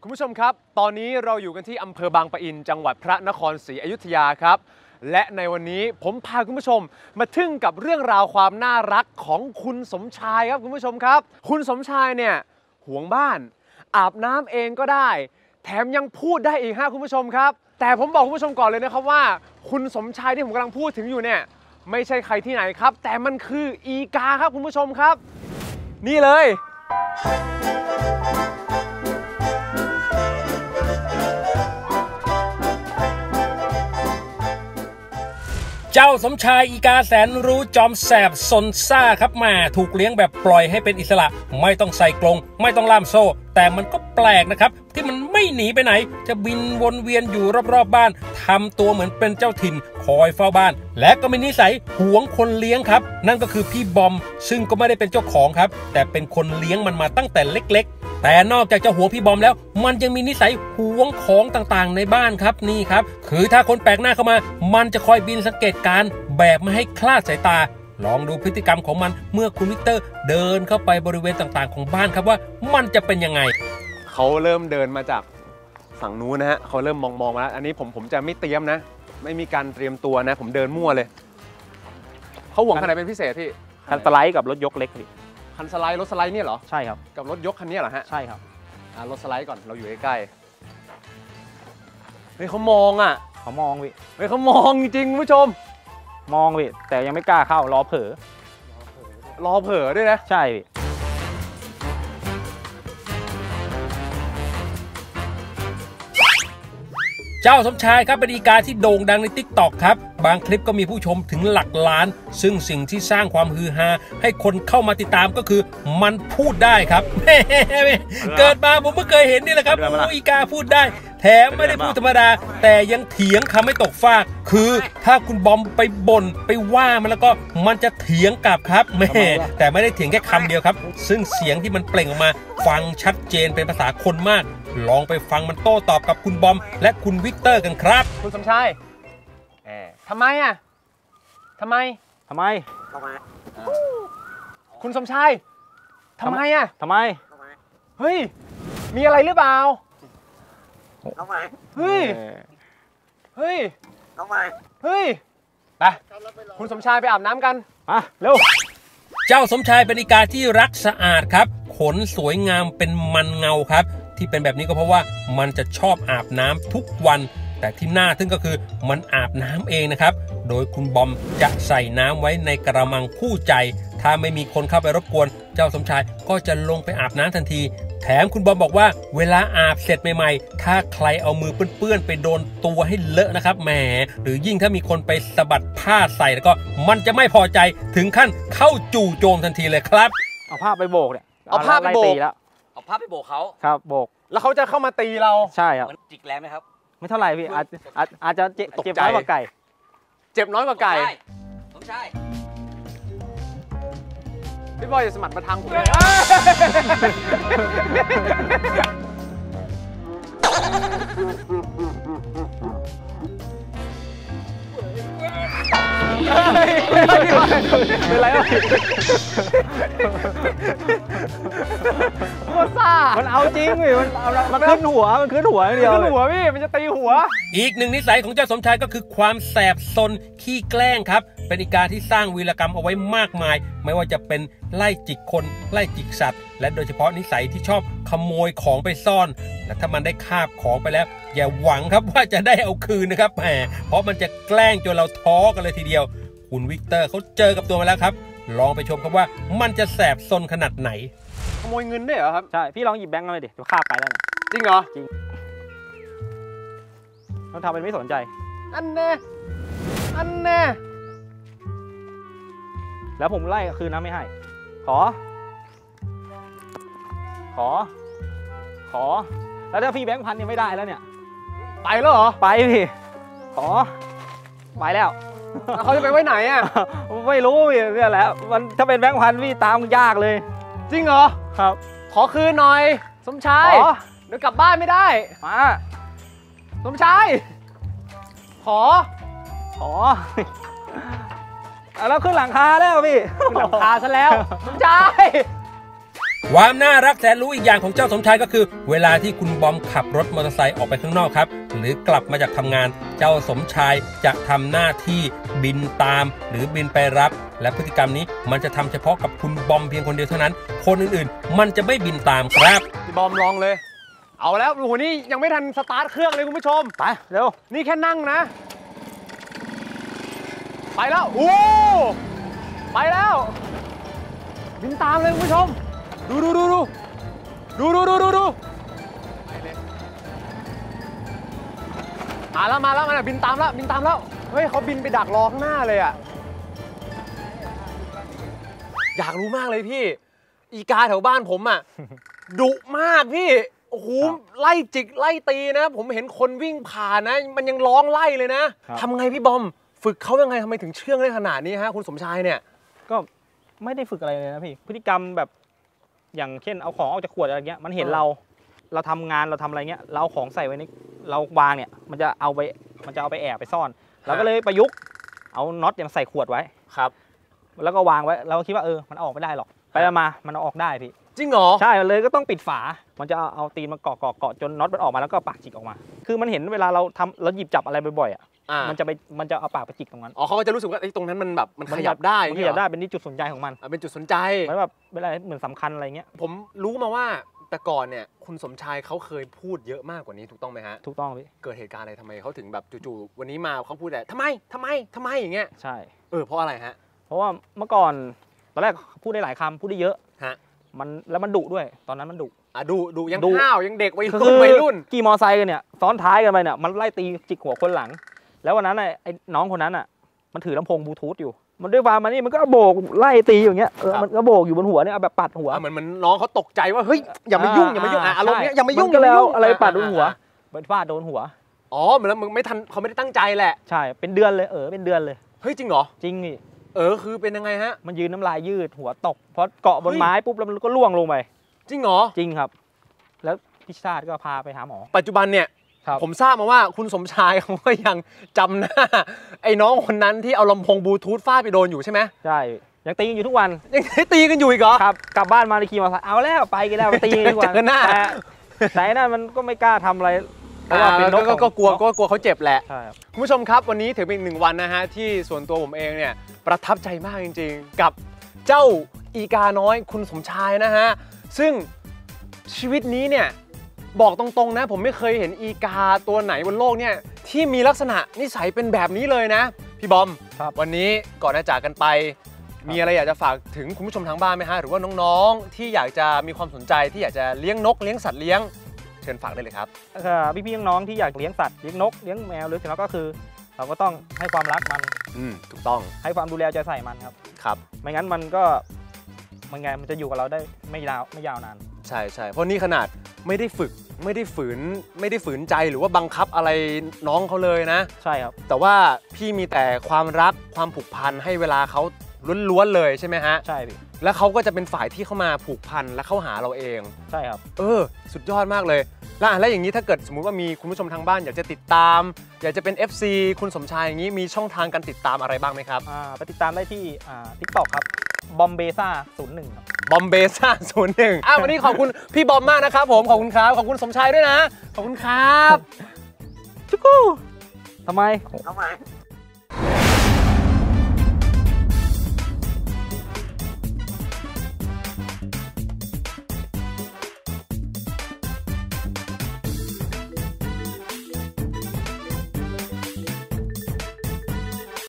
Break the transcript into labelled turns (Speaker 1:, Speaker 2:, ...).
Speaker 1: คุณผู้ชมครับตอนนี้เราอยู่กันที่อำเภอบางปะอินจังหวัดพระนครศรีอยุธยาครับและในวันนี้ผมพาคุณผู้ชมมาทึ่งกับเรื่องราวความน่ารักของคุณสมชายครับคุณผู้ชมครับคุณสมชายเนี่ยหวงบ้านอาบน้ำเองก็ได้แถมยังพูดได้อีกฮะคุณผู้ชมครับแต่ผมบอกคุณผู้ชมก่อนเลยนะครับว่าคุณสมชายที่ผมกำลังพูดถึงอยู่เนี่ยไม่ใช่ใครที่ไหนครับแต่มันคืออีกาครับคุณผู้ชมครับนี่เลย
Speaker 2: เจ้าสมชายอีกาแสนรู้จอมแสบซนซ่าครับมาถูกเลี้ยงแบบปล่อยให้เป็นอิสระไม่ต้องใส่กรงไม่ต้องล่ามโซ่แต่มันก็แปลกนะครับที่มันไม่หนีไปไหนจะบินวนเวียนอยู่รอบๆบ้านทำตัวเหมือนเป็นเจ้าถิ่นคอยเฝ้าบ้านและก็มีนิสัยหวงคนเลี้ยงครับนั่นก็คือพี่บอมซึ่งก็ไม่ได้เป็นเจ้าของครับแต่เป็นคนเลี้ยงมันมาตั้งแต่เล็กๆแต่นอกจากจะหวงพี่บอมแล้วมันยังมีนิสัยหวงของต่างๆในบ้านครับนี่ครับคือถ้าคนแปลกหน้าเข้ามามันจะคอยบินสังเกตการแบบไม่ให้คลาดสายตาลองดูพฤติกรรมของมันเมื่อคุณวิกเตอร์เดินเข้าไปบริเวณต่างๆของบ้านครับว่ามันจะเป็นยังไง
Speaker 1: เขาเริ่มเดินมาจากฝั่งนู้นนะฮะเขาเริ่มมองมาแล้วอันนี้ผมจะไม่เตรียมนะไม่มีการเตรียมตัวนะผมเดินมั่วเลยเขาหวงขนาดเป็นพิเศษพี่
Speaker 3: คันสไลด์กับรถยกเล็กพี่
Speaker 1: คันสไลด์รถสไลด์เนี่ยเหรอ
Speaker 3: ใช่ครับ
Speaker 1: กับรถยกคันนี้เหรอฮะ
Speaker 3: ใช่ครับ
Speaker 1: รถสไลด์ก่อนเราอยู่ใกล้ๆเฮ้ยเขามองอ่ะ
Speaker 3: เขามองพี่
Speaker 1: เฮ้ยเขามองจริงๆคุณผู้ชม
Speaker 3: มองพี่แต่ยังไม่กล้าเข้ารอเผลอ
Speaker 1: ด้วยนะ
Speaker 3: ใช่พี่
Speaker 2: เจ้าสมชายครับเป็นอีกาที่โด่งดังใน TikTok ครับบางคลิปก็มีผู้ชมถึงหลักล้านซึ่งสิ่งที่สร้างความฮือฮาให้คนเข้ามาติดตามก็คือมันพูดได้ครับเกิดมาผมเพิ่งเคยเห็นนี่แหละครับอีกาพูดได้แถมไม่ได้พูดธรรมดาแต่ยังเถียงคำไม่ตกฟากคือถ้าคุณบอมไปบ่นไปว่ามันแล้วก็มันจะเถียงกลับครับแต่ไม่ได้เถียงแค่คำเดียวครับซึ่งเสียงที่มันเปล่งออกมาฟังชัดเจนเป็นภาษาคนมากลองไปฟังมันโต้ตอบกับคุณบอมและคุณวิกเตอร์กันครับ
Speaker 1: คุณสมชายทำไมคุณสมชายทำไมเฮ้ยมีอะไรหรือเปล่าเฮ้ยไปคุณสมชายไปอาบน้ำกัน
Speaker 3: มาเร็ว
Speaker 2: เจ้าสมชายเป็นอีกาที่รักสะอาดครับขนสวยงามเป็นมันเงาครับที่เป็นแบบนี้ก็เพราะว่ามันจะชอบอาบน้ำทุกวันแต่ที่น่าทึ่งก็คือมันอาบน้ำเองนะครับโดยคุณบอมจะใส่น้ำไว้ในกระมังคู่ใจถ้าไม่มีคนเข้าไปรบกวนเจ้าสมชายก็จะลงไปอาบน้ำทันทีแถมคุณบอมบอกว่าเวลาอาบเสร็จใหม่ๆถ้าใครเอามือเปื้อนๆไปโดนตัวให้เลอะนะครับแหมหรือยิ่งถ้ามีคนไปสะบัดผ้าใส่แล้วก็มันจะไม่พอใจถึงขั้นเข้าจู่โจมทันทีเลยครับ
Speaker 3: เอาผ้าไปโบกเนี่ย
Speaker 1: เอาผ้าไปโบก
Speaker 3: แล้ว
Speaker 4: เอาผ้าไปโบกเขา
Speaker 3: ครับโบก
Speaker 1: แล้วเขาจะเข้ามาตีเรา
Speaker 3: ใช่ครับ
Speaker 4: จิกแรงไหมครับ
Speaker 3: ไม่เท่าไหร่พี่อาจจะเจ็บน้อยกว่าไก่
Speaker 1: เจ็บน้อยกว่าไก่
Speaker 4: ผมใช่
Speaker 1: พี่บอยอย่าสมัครมาทางผมเลยเป็นไรอ่ะโคตรซ่า
Speaker 3: มันเอาจริงพี่มันขึ้นหัวเดียว
Speaker 1: ขึ้นหัวพี่มันจะตีหัว
Speaker 2: อีกหนึ่งนิสัยของเจ้าสมชายก็คือความแสบซนขี้แกล้งครับเป็นอีกาที่สร้างวีรกรรมเอาไว้มากมายไม่ว่าจะเป็นไล่จิกคนไล่จิกสัตว์และโดยเฉพาะนิสัยที่ชอบขโมยของไปซ่อนและถ้ามันได้คาบของไปแล้วอย่าหวังครับว่าจะได้เอาคืนนะครับเพราะมันจะแกล้งจนเราท้อกันเลยทีเดียวคุณวิกเตอร์เขาเจอกับตัวมาแล้วครับลองไปชมครับว่ามันจะแสบซนขนาดไหน
Speaker 1: ขโมยเงินได้เหรอครับ
Speaker 3: ใช่พี่ลองหยิบแบงค์มาเลยดิจะคาบไปแล้ว
Speaker 1: จริงเหรอ
Speaker 3: จริงต้องทำเป็นไม่สนใจ
Speaker 1: อันแน่
Speaker 3: แล้วผมไล่คืนนะไม่ให้ขอแล้วถ้าพี่แบงค์พันยังไม่ได้แล้วเนี่ย
Speaker 1: ไปแล้วเหรอ
Speaker 3: ไปพี่ขอไปแล้ว
Speaker 1: เขาจะไปไว้ไหนอ่ะ
Speaker 3: ไม่รู้พี่เนี่ยแหละมันถ้าเป็นแบงค์พันพี่ตามยากเลย
Speaker 1: จริงเหรอ
Speaker 3: ครับ
Speaker 1: ขอคืนหน่อยสมชายเดี๋ยวกลับบ้านไม่ได้
Speaker 3: มา
Speaker 1: สมชายขอ
Speaker 3: แล้วขึ้นหลังคาแล้วพี่
Speaker 1: ขึ้นหลังคาซะแล้วสมชาย
Speaker 2: ความน่ารักแสนรู้อีกอย่างของเจ้าสมชายก็คือ เวลาที่คุณบอมขับรถมอเตอร์ไซค์ออกไปข้างนอกครับหรือกลับมาจากทำงานเจ้าสมชายจะทำหน้าที่บินตามหรือบินไปรับและพฤติกรรมนี้มันจะทำเฉพาะกับคุณบอมเพียงคนเดียวเท่านั้นคนอื่นๆมันจะไม่บินตามครับ
Speaker 1: พี่บอมลองเลย เอาแล้วโอ้โหนี่ยังไม่ทันสตาร์ทเครื่องเลยคุณผู้ชม
Speaker 3: ไปเร็ว
Speaker 1: นี่แค่นั่งนะ ไปแล้วโอ้ไปแล้ว บินตามเลยคุณผู้ชม ดูไปเลยมาแล้วบินตามแล้วเฮ้ยเขาบินไปดักรอข้างหน้าเลยอ่ะอยากรู้มากเลยพี่ อีกาแถวบ้านผมอ่ะ ดุมากพี่โอ้โหไล่จิกไล่ตีนะ ผมเห็นคนวิ่งผ่านนะ มันยังร้องไล่เลยนะทำไงพี่บอมฝึกเขายังไงทำไมถึงเชื่องได้ขนาดนี้ฮะคุณสมชายเนี่ย
Speaker 3: ก็ไม่ได้ฝึกอะไรเลยนะพี่พฤติกรรมแบบอย่างเช่นเอาของออกจากขวดอะไรเงี้ยมันเห็นเราทำงานเราทำอะไรเงี้ยเราเอาของใส่ไว้ในเราวางเนี่ยมันจะเอาไปแอบไปซ่อนเราก็เลยประยุกต์เอาน็อตอย่างใส่ขวดไว้
Speaker 1: ครับ
Speaker 3: แล้วก็วางไว้เราก็คิดว่ามันออกไม่ได้หรอกไปมามันเอาออกได้พี่
Speaker 1: จริงเหรอ
Speaker 3: ใช่เลยก็ต้องปิดฝามันจะเอาตีนมาเกาะจนน็อตมันออกมาแล้วก็ปากจิกออกมาคือมันเห็นเวลาเราหยิบจับอะไรบ่อยๆอ่ะมันจะเอาปากไปจิกตรงนั้น
Speaker 1: อ๋อเขาก็จะรู้สึกว่าตรงนั้นมันแบบมันขยับได้
Speaker 3: มันขยับได้เป็นที่จุดสนใจของมัน
Speaker 1: เป็นจุดสนใจ
Speaker 3: มันแบบเวลาเหมือนสำคัญอะไรเงี้ย
Speaker 1: ผมรู้มาว่าแต่ก่อนเนี่ยคุณสมชายเขาเคยพูดเยอะมากกว่านี้ถูกต้องไหมฮะ
Speaker 3: ถูกต้องพี่
Speaker 1: เกิดเหตุการณ์อะไรทำไมเขาถึงแบบจู่ๆวันนี้มาเขาพูดแต่ทำไมอย่างเงี้ย
Speaker 3: ใช่
Speaker 1: เพราะอะไรฮะ
Speaker 3: เพราะว่าเมื่อก่อนตอนแรกพูดได้หลายคำพูดได้เยอะ
Speaker 1: ฮะ
Speaker 3: แล้วมันดุด้วยตอนนั้นมันดุ
Speaker 1: ดุยังห้าวยังเด็กวัยรุ่น
Speaker 3: ขี่มอไซค์กันเนี่ยซ้อนท้ายกันไปเนี่ยมันไล่ตีจิกหัวคนหลังแล้ววันนั้นไอ้น้องคนนั้นอ่ะมันถือลำโพงบลูทูธอยู่มันด้วยความมันก็โบกไล่ตีอย่างเงี้ยมันก็โบกอยู่บนหัวเนี่ยเอาแบบปัดหัว
Speaker 1: เหมือนน้องเขาตกใจว่าเฮ้ยอย่ามายุ่งอารมณ์เนี้ยอย่ามายุ่ง
Speaker 3: แล้วอะไรปัดโดนหัวฟาดโดนหัว
Speaker 1: เหมือนแล้วมึงไม่ทันเขาไม่ได้ตั้งใจแหละ
Speaker 3: ใช่เป็นเดือนเลยเป็นเดือนเลย
Speaker 1: เฮ้ยจริงเหรอ
Speaker 3: จริงนี่
Speaker 1: คือเป็นยังไงฮะ
Speaker 3: มันยืนน้ำลายยืดหัวตกเพราะเกาะบนไม้ปุ๊บแล้วมันก็ล่วงลงไป
Speaker 1: จริงเหรอ
Speaker 3: จริงครับแล้วพี่ชาติก็พาไปหาหมอ
Speaker 1: ปัจจุบันเนี่ยผมทราบมาว่าคุณสมชายเขาก็ยังจำหน้าไอ้น้องคนนั้นที่เอาลำโพงบลูทูธฟาดไปโดนอยู่ใช่ไหม
Speaker 3: ใช่ยังตีกันอยู่ทุกวัน
Speaker 1: ยังตีกันอยู่อีกเหรอ
Speaker 3: ครับกลับบ้านมาในขี่มอเตอร์ไซค์เอาแล้วไปกันแล้วตีกันทุกวันแต่นั่นมันก็ไม่กล้าทำอะไร
Speaker 1: เพราะว่าก็กลัวเขาเจ็บแหละคุณผู้ชมครับวันนี้ถือเป็นอีกหนึ่งวันนะฮะที่ส่วนตัวผมเองเนี่ยประทับใจมากจริงๆกับเจ้าอีกาน้อยคุณสมชายนะฮะซึ่งชีวิตนี้เนี่ยบอกตรงๆนะผมไม่เคยเห็นอีกาตัวไหนบนโลกเนี่ยที่มีลักษณะนิสัยเป็นแบบนี้เลยนะพี่บอมวันนี้ก่อนจะจากกันไปมีอะไรอยากจะฝากถึงคุณผู้ชมทางบ้านไหมฮะหรือว่าน้องๆที่อยากจะมีความสนใจที่อยากจะเลี้ยงนกเลี้ยงสัตว์เลี้ยงเชิญฝากได้เลยครับ
Speaker 3: พี่ๆน้องๆที่อยากเลี้ยงสัตว์เลี้ยงนกเลี้ยงแมวหรือสุนัขก็คือเราก็ต้องให้ความรักมัน
Speaker 1: ถูกต้อง
Speaker 3: ให้ความดูแลใจใส่มัน
Speaker 1: ครับ
Speaker 3: ไม่งั้นมันจะอยู่กับเราได้ไม่ยาวนาน
Speaker 1: ใช่เพราะนี่ขนาดไม่ได้ฝึกไม่ได้ฝืนใจหรือว่าบังคับอะไรน้องเขาเลยนะ
Speaker 3: ใช่ครับ
Speaker 1: แต่ว่าพี่มีแต่ความรักความผูกพันให้เวลาเขาล้วนๆเลยใช่ไหมฮะ
Speaker 3: ใช่พี่
Speaker 1: แล้วเขาก็จะเป็นฝ่ายที่เข้ามาผูกพันและเข้าหาเราเอง
Speaker 3: ใช่ครับ
Speaker 1: สุดยอดมากเลยแล้วอย่างนี้ถ้าเกิดสมมุติว่ามีคุณผู้ชมทางบ้านอยากจะติดตามอยากจะเป็น FC คุณสมชายอย่างนี้มีช่องทางการติดตามอะไรบ้างไหมครับ
Speaker 3: ไปติดตามได้ที่TikTok ครับบอมเบซ่า01ครับ
Speaker 1: บอมเบซ่า01วันนี้ขอบคุณพี่บอมมากนะครับผมขอบคุณครับขอบคุณสมชายด้วยนะขอบคุณครับ
Speaker 3: จุ๊กูทำไม